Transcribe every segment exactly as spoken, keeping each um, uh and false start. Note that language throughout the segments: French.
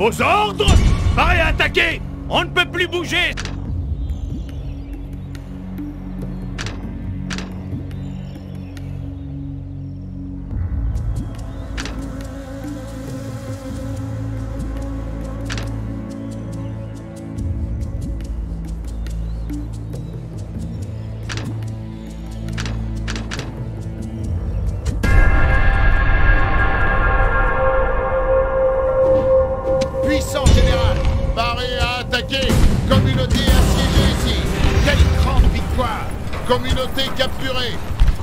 Vos ordres? Parez à attaquer! On ne peut plus bouger! Puissant général, paré à attaquer. Communauté assiégée ici. Quelle grande victoire. Communauté capturée.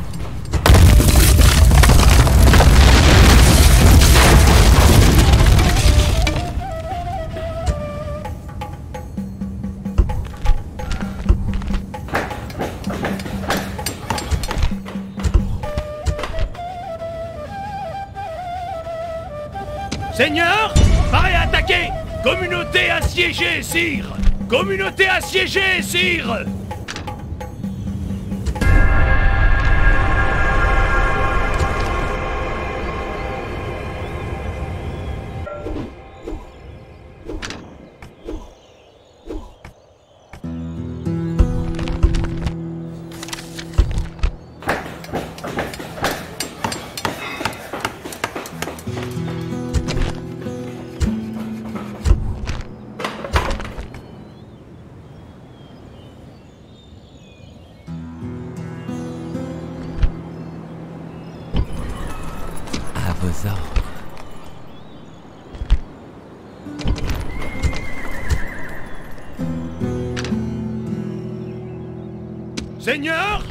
Seigneur, parez à attaquer! Communauté assiégée, sire! Communauté assiégée, sire! À vos ordres. Seigneur!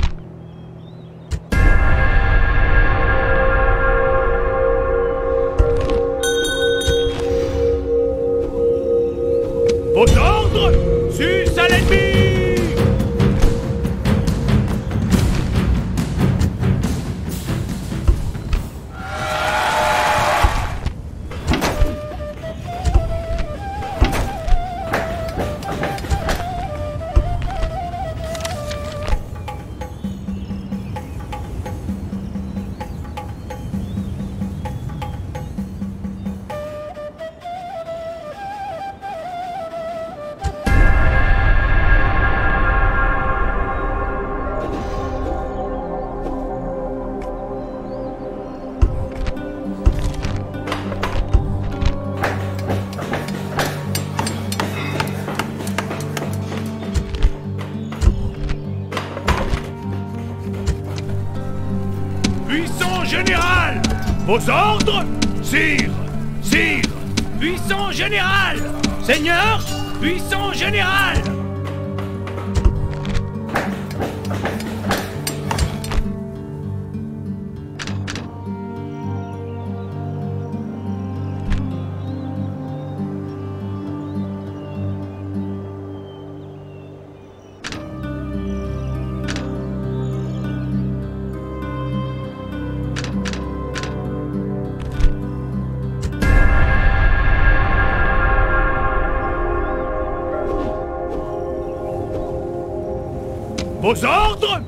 Vos ordres? Sus à l'ennemi! Puissant général! Vos ordres? Sire! Sire! Puissant général! Seigneur! Puissant général! Vos ordres?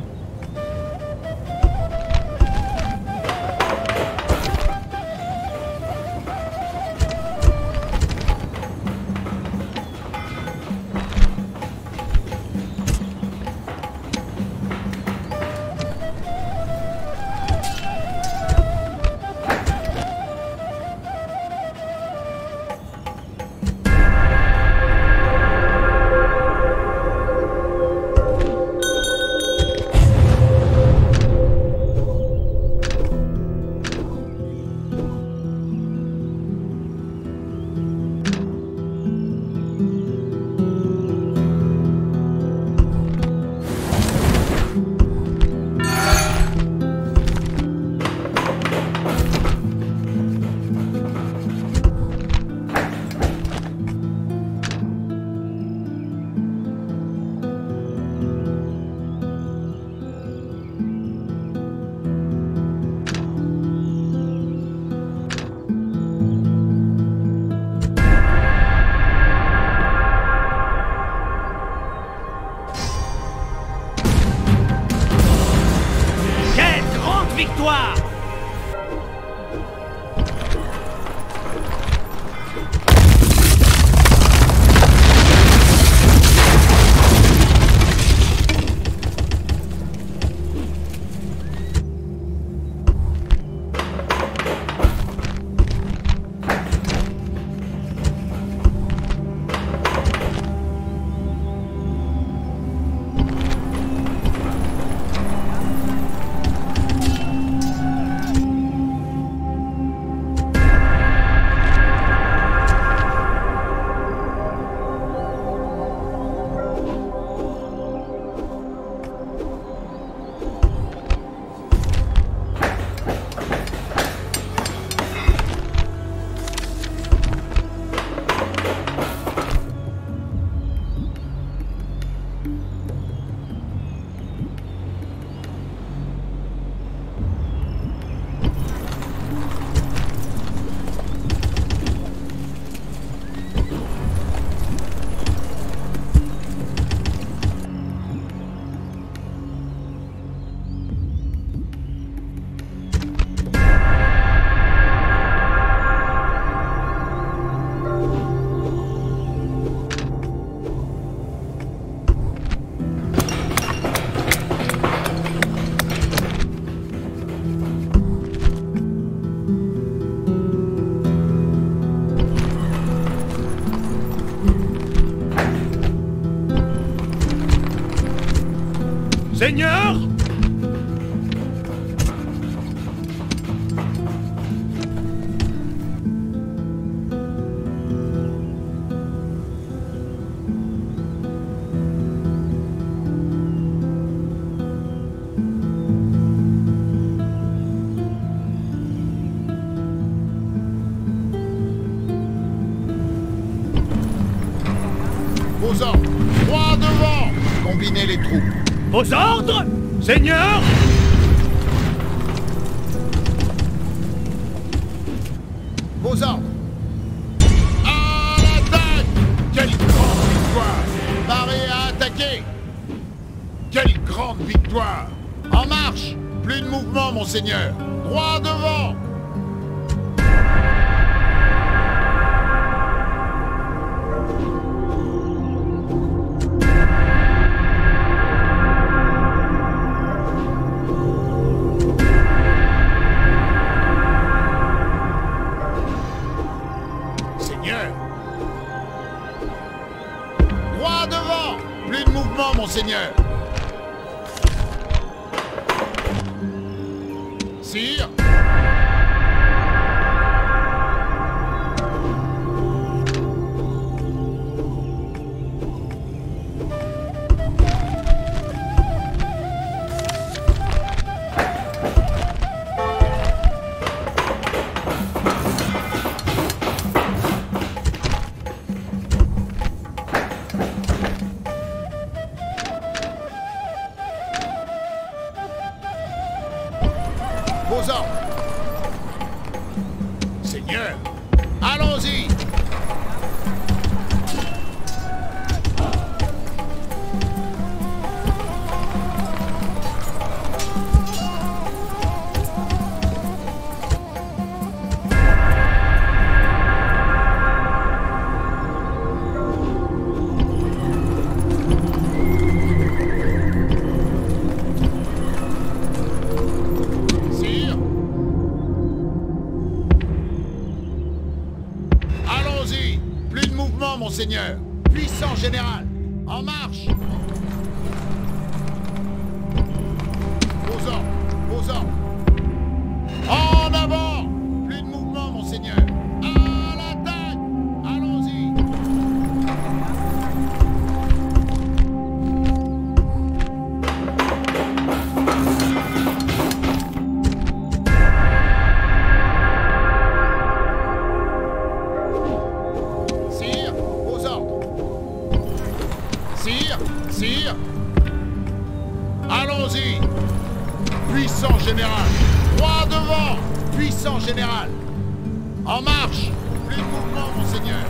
victoire! Seigneur! Aux ordres, droit devant! Combinez les troupes. Aux ordres! Seigneur! Aux ordres. À l'attaque! Quelle grande victoire! Paré à attaquer! Quelle grande victoire! En marche! Plus de mouvement, monseigneur! Droit devant! Droit devant! Plus de mouvement, monseigneur! Sire! Vos ordres. Seigneur, allons-y. Allons-y! Plus de mouvement, monseigneur! Puissant général! En marche! Aux ordres! Aux ordres! En avant! Plus de mouvement, monseigneur! À l'attaque! Allons-y! Sire, sire, allons-y. Puissant général, droit devant. Puissant général, en marche. Plus de mouvement, monseigneur.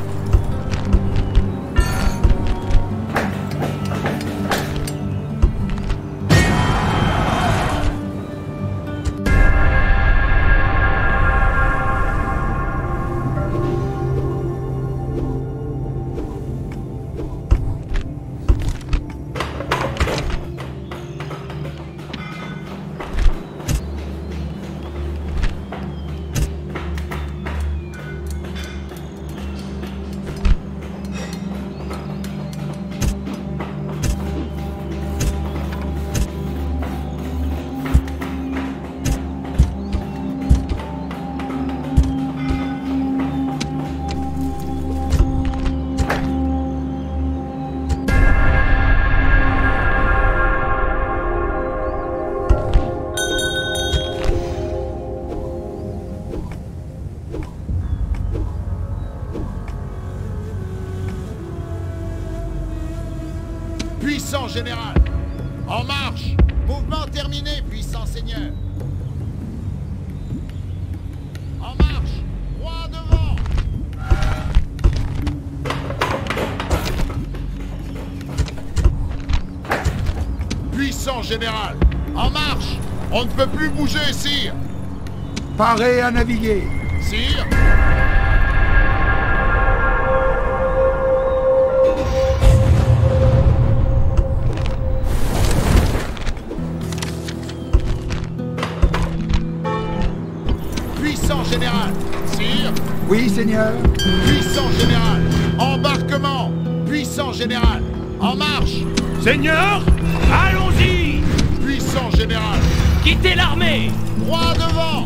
Puissant général, en marche. Mouvement terminé, puissant seigneur. En marche, droit devant. Puissant général, en marche. On ne peut plus bouger, sire. Paré à naviguer. Sire. Puissant général, sire. Oui, seigneur. Puissant général, embarquement. Puissant général, en marche. Seigneur, allons-y! Puissant général. Quittez l'armée! Droit devant.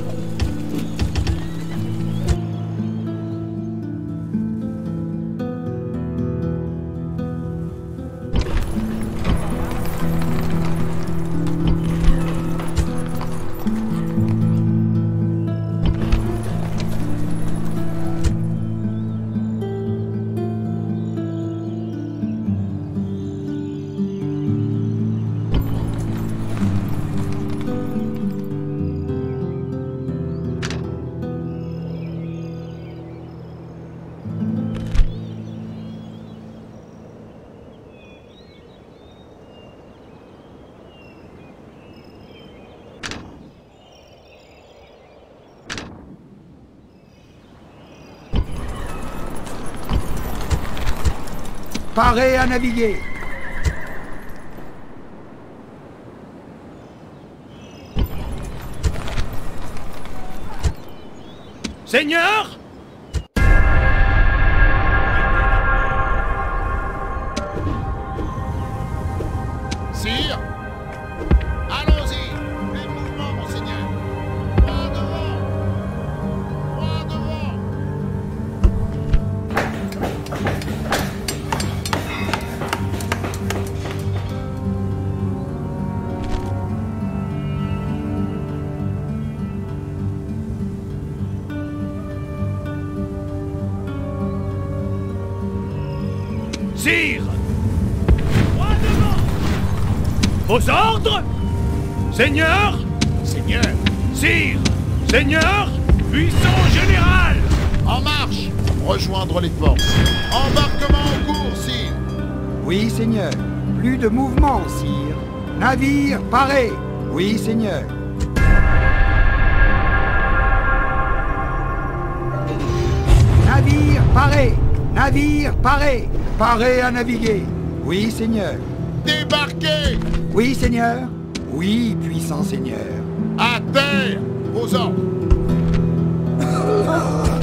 Parez à naviguer. Seigneur! Sire. Allons-y. Les mouvements, monseigneur. Droit devant. Droit devant. Sire! Droit devant! Vos ordres? Seigneur! Seigneur. Sire! Seigneur! Puissant général! En marche. Rejoindre les forces. Embarquement en cours, sire. Oui, Seigneur. Plus de mouvement, sire. Navire, parez. Oui, Seigneur. Navire, parez. Navire, parez. Parez à naviguer. Oui, Seigneur. Débarquez. Oui, Seigneur. Oui, puissant Seigneur. À terre. Vos ordres.